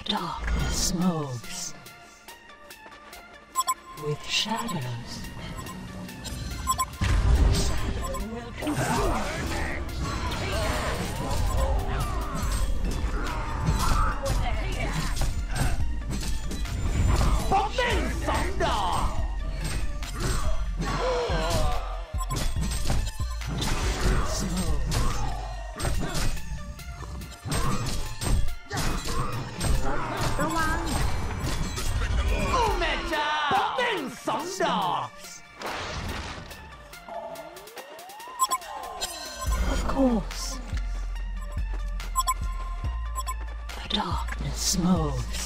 Darkness moves with shadows. Shadow will consume. ป๊อกเด้งสองดอกระวังโอ้แม่เจ้าป๊อกเด้งสองดอก Of course the darkness moves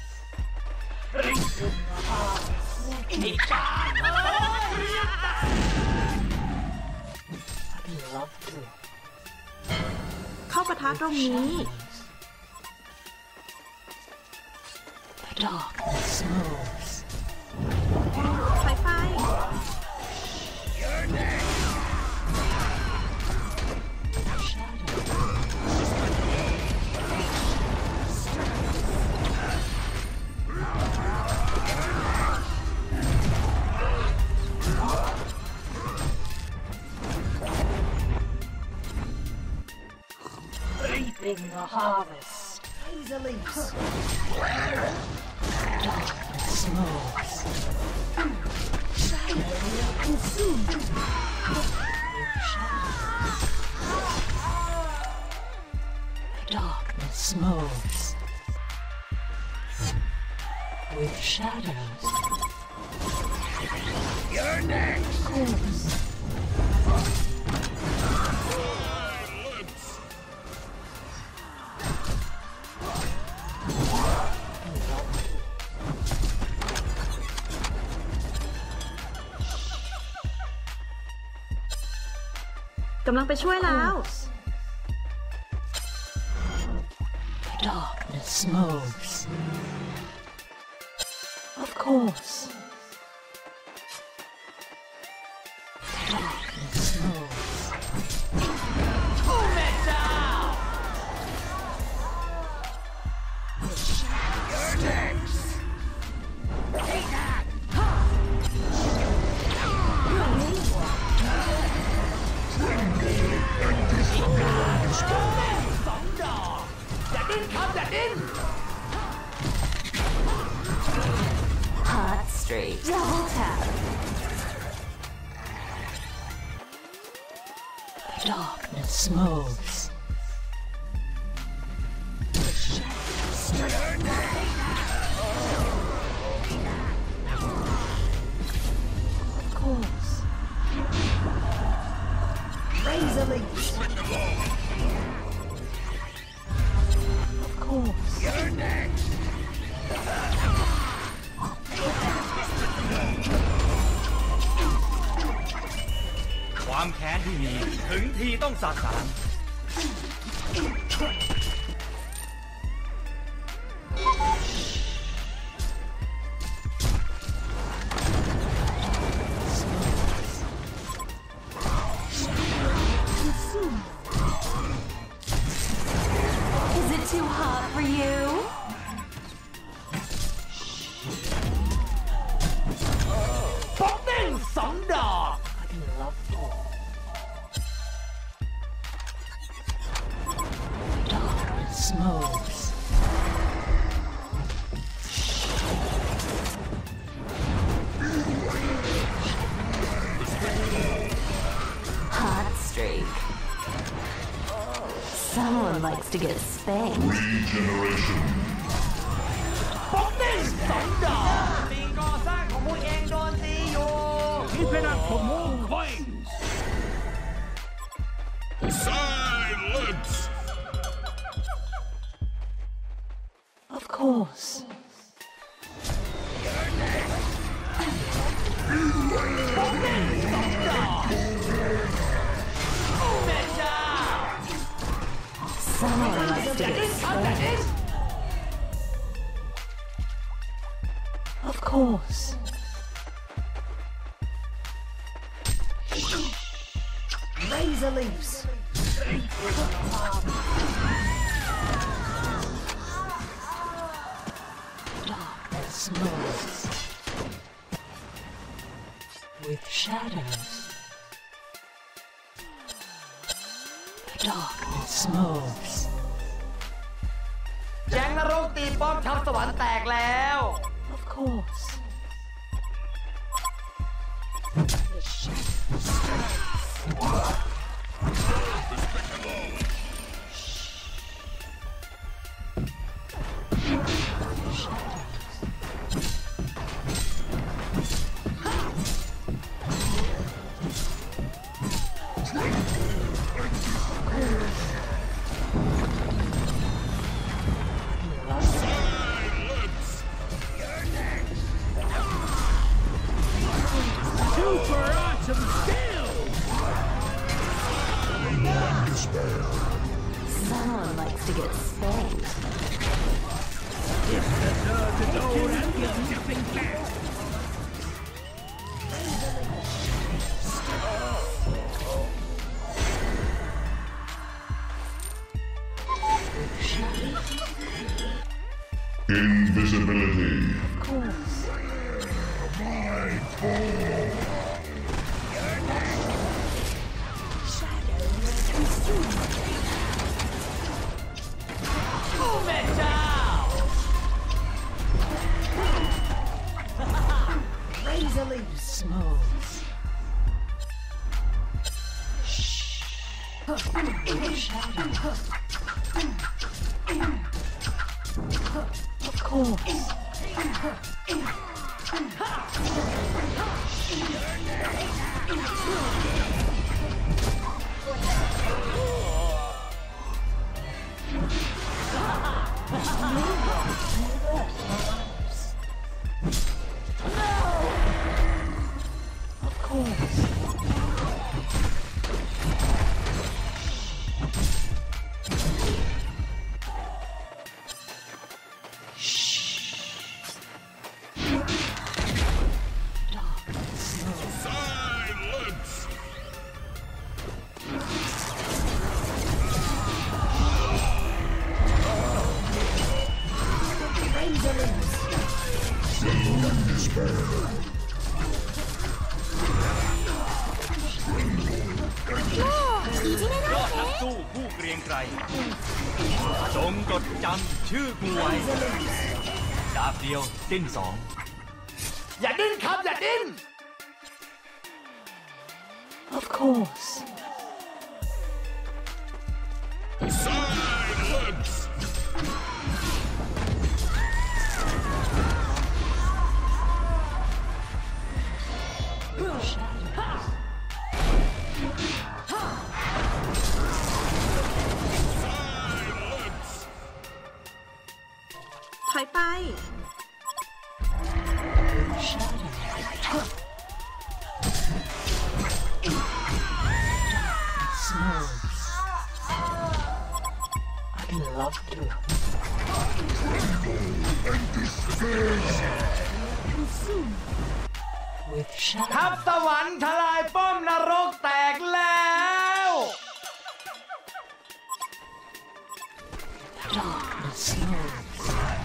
I'd love to เข้าปะทะตรงนี้ The darkness moves ไฟไฟ Reaping the harvest easily. Darkness moves. Shadow will consume. The darkness moves with shadows. You're next. Of course. กำลังไปช่วยแล้ว The darkness moves. Of course. The darkness moves. Oh, metal! You're next. Take that. Hot streak. Double tap. The darkness moves. Of course. Razor leaf. Of course. You're next. ความแค้นที่มีถึงทีต้องสาสาง Is it too hot for you? Bóng đen sóng đỏ. I'd love to. Darkness moves. Hot streak. Someone likes to get spanked. Regeneration. ป๊อกเด้งสองดอกสิ่งก่อสร้างของพวกเองโดนตีอยู่ Keep it up for more coins! Silence! Of course. Someone likes to get spanked. Of course. Razor leaves. moves. With shadows, the darkness moves. แก๊งนรกตีป้อมทัพสวรรค์แตกแล้ว Of course. The Super awesome skill! Someone likes to get spanked. It deserves its own anthem. Invisibility. Of course. Smooth. Of course. Of course. Silence. ยอดนักสู้ผู้เกรียงไกรจงจดจำชื่อกูไว้ดาบเดียวสิ้นสองอย่าดิ้นครับอย่าดิ้น Of course. Silence. Silence. ถอยไป I'd love to. With ทัพ shadow, สวรรค์ทลายป้อมนรกแตกแล้ว darkness moves.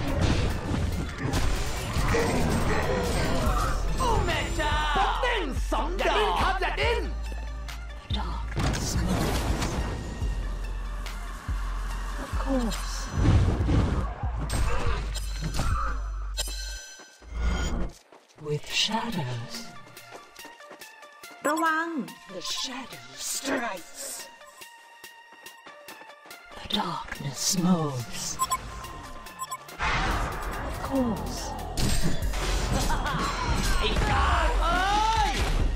โอ้แม่เจ้าป๊อกเด้งสองดอกอย่าดิ้นครับอย่าดิ้น Darkness moves. Of course. With shadows. ระวัง The shadow strikes. The darkness moves. Of course. ไอ้กาเอ้ย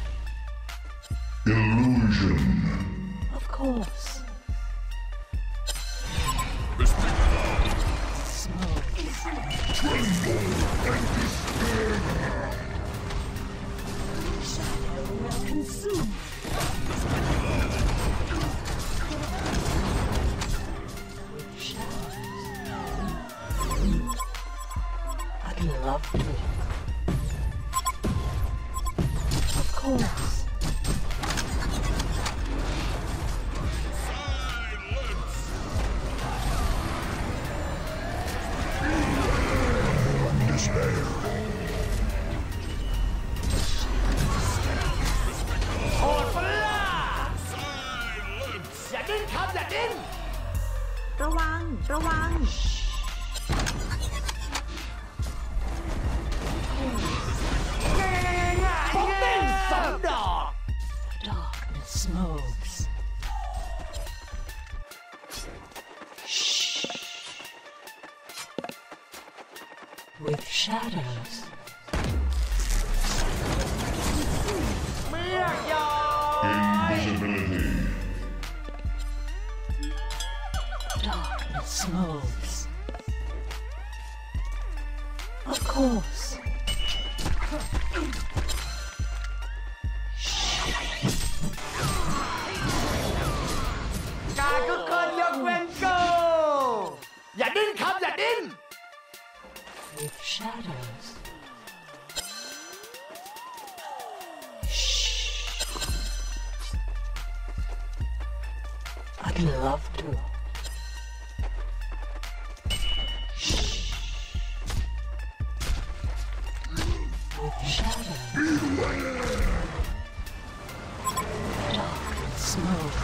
Illusion. Of course. Smoke. Shadow will consume. With shadows. I'd love to. Of course. Despair. ดิ้นครับอย่าดิ้นระวัง ระวังผมเด้งสองดอก Darkness moves. With shadows. เมือกยอย Invisibility. Darkness moves. Of course. กาก็เกินยกเว้นกูอย่าดิ้นครับอย่าดิ้น With shadows. I'd love to. With shadows. Dark smoke.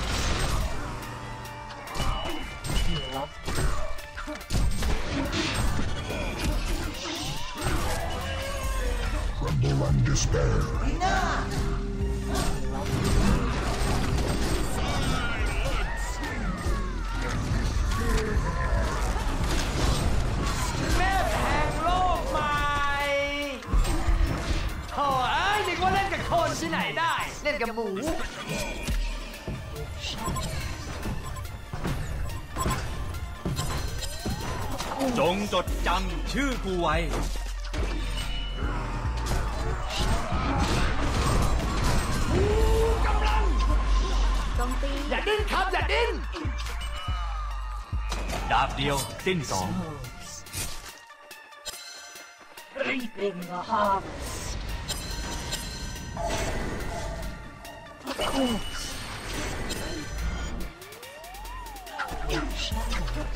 I'd love to. Tremble and despair. Silence. แม่แห่งโลกใหม่โถ่เอ้ยนึกว่าเล่นกับคนที่ไหนได้ เล่นกับหมูจงจดจำชื่อกูไว้กำลังโจมตีอย่าดิ้นครับอย่าดิ้นดาบเดียวสิ้นสอง Moves. Reaping the harvest. Of course. With shadows.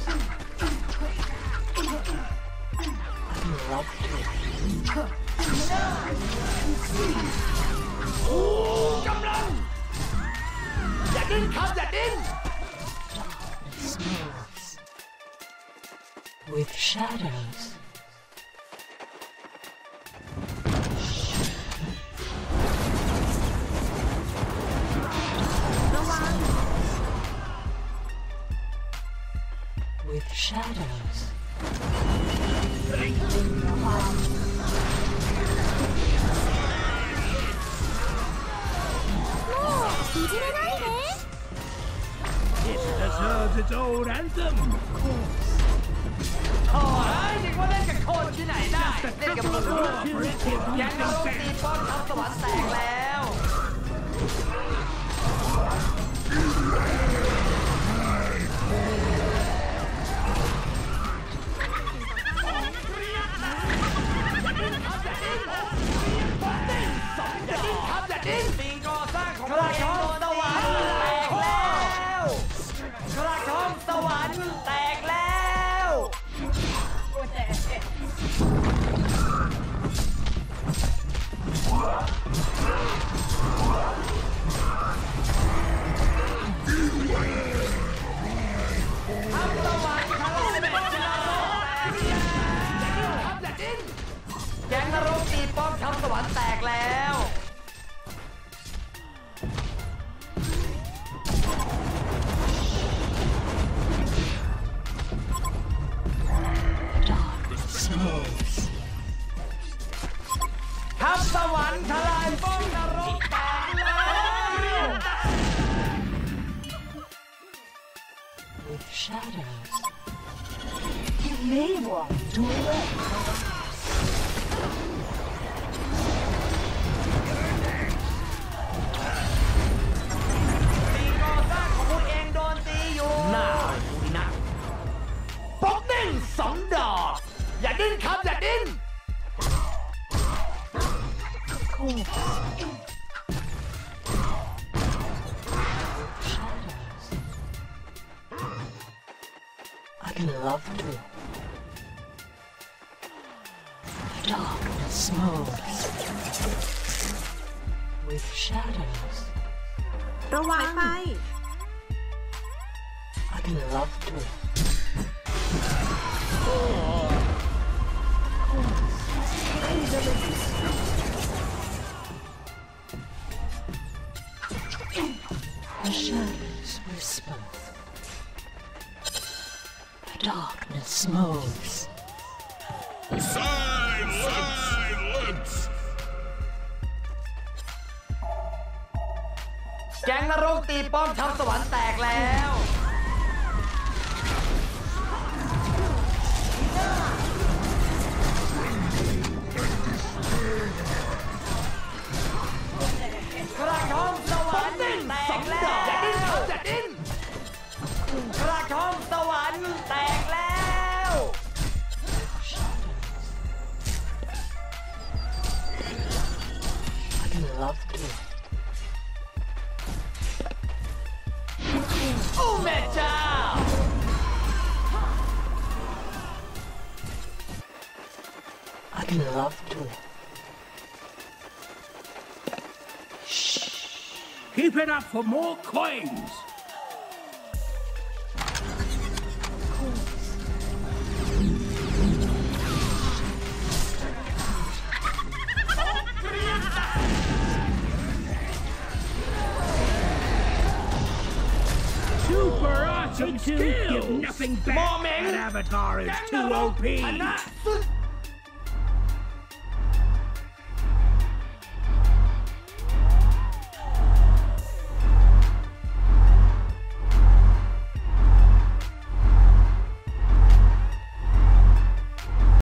I'd love to. กำลัง อย่าดิ้นครับอย่าดิ้น Darkness moves. With shadows. With shadows. Reaping the harvest. いじれないね It deserves its own anthem. โถ่เอ้ยนึกว่าเล่นกับคนที่ไหนได้ เล่นกับหมู For it gives ยัง me กระโดด consent. ตีป้อนทับสวรรค์แตกแล้ว อย่าดิ้นครับอย่าดิ้นสิ่งก่อสร้างของเราโดนสวรรค์แตกแล้วกระทงสวรรค์แตกแล้ว ทำสวรรค์ทำเป็นป้องนรกแตกแล้วอย่าดิ้นแก๊งนรกตีป้อมทำสวรรค์แตกแล้ว Darkness moves. ทัพสวรรค์ทลายป้อมนรกแตกแล้ว With shadows. You may want to awake. สิ่งก่อสร้างของคุณเองโดนตีอยู่น่าดูดีนะป๊อกเด้งสองดอก อย่าดิ้นครับอย่าดิ้น Of course. Shadows. I'd love to. Darkness moves. With shadows. ระวังไป I'd love to. The shadows whisper. The darkness moans. Silence! แก๊งนรกตีป้อมทัพสวรรค์แตกแล้วกระทอมสวรรค์แตกแล้วอย่าดิ้นกระทอมสวรรค์แตกแล้ว I'd love to. โอ้แม่เจ้า I'd love to. Keep it up for more coins. Super awesome skill. Give nothing back. That avatar is too OP.